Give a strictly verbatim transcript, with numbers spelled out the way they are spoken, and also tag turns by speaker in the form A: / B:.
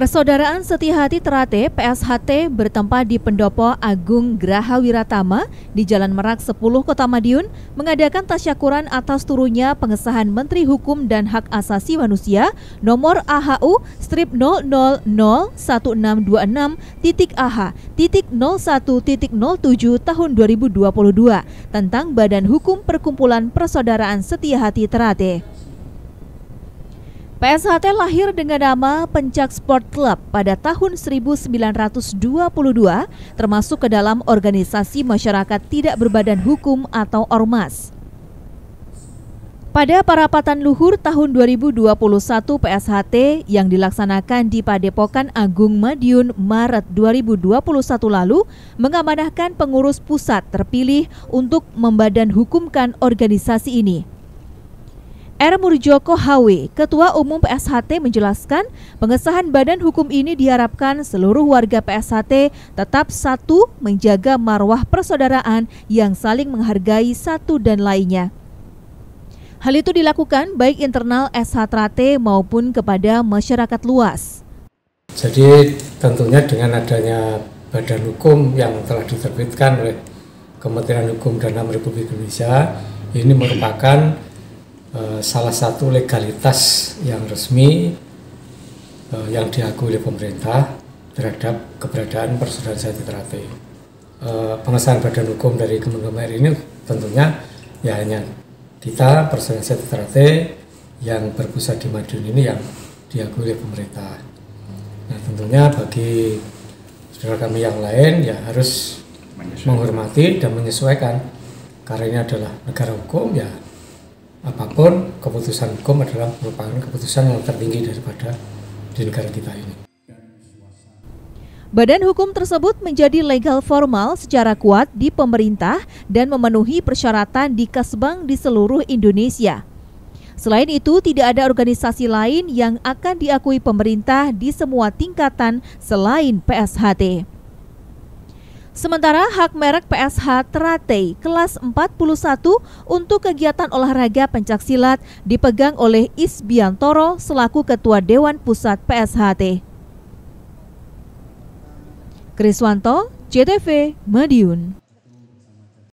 A: Persaudaraan Setiahati Terate P S H T bertempat di Pendopo Agung Graha Wiratama di Jalan Merak sepuluh Kota Madiun mengadakan tasyakuran atas turunnya pengesahan Menteri Hukum dan Hak Asasi Manusia nomor A H U strip nol nol nol satu enam dua enam titik A H titik nol satu titik nol tujuh tahun dua ribu dua puluh dua tentang Badan Hukum Perkumpulan Persaudaraan Setiahati Terate. P S H T lahir dengan nama Pencak Sport Club pada tahun seribu sembilan ratus dua puluh dua, termasuk ke dalam organisasi masyarakat tidak berbadan hukum atau ormas. Pada Parapatan Luhur tahun dua ribu dua puluh satu, P S H T yang dilaksanakan di Padepokan Agung Madiun Maret dua ribu dua puluh satu lalu mengamanahkan pengurus pusat terpilih untuk membadan hukumkan organisasi ini. R. Murjoko H W, Ketua Umum P S H T menjelaskan pengesahan badan hukum ini diharapkan seluruh warga P S H T tetap satu menjaga marwah persaudaraan yang saling menghargai satu dan lainnya. Hal itu dilakukan baik internal S H Terate maupun kepada masyarakat luas.
B: Jadi tentunya dengan adanya badan hukum yang telah diterbitkan oleh Kementerian Hukum dan H A M Republik Indonesia, ini merupakan Uh, salah satu legalitas yang resmi uh, yang diakui oleh pemerintah terhadap keberadaan Persaudaraan Setiahati Terate. Uh, pengesahan badan hukum dari Kementerian R I ini tentunya ya hanya kita Persaudaraan Setiahati Terate yang berpusat di Madiun ini yang diakui oleh pemerintah. Nah, tentunya bagi saudara kami yang lain ya harus menghormati dan menyesuaikan, karena ini adalah negara hukum, ya apapun keputusan hukum adalah merupakan keputusan yang tertinggi daripada di negara kita ini.
A: Badan hukum tersebut menjadi legal formal secara kuat di pemerintah dan memenuhi persyaratan di Kasbang di seluruh Indonesia. Selain itu, tidak ada organisasi lain yang akan diakui pemerintah di semua tingkatan selain P S H T. Sementara hak merek P S H Terate kelas empat puluh satu untuk kegiatan olahraga pencaksilat dipegang oleh Isbiantoro selaku Ketua Dewan Pusat P S H T. Kriswanto, J T V, Madiun.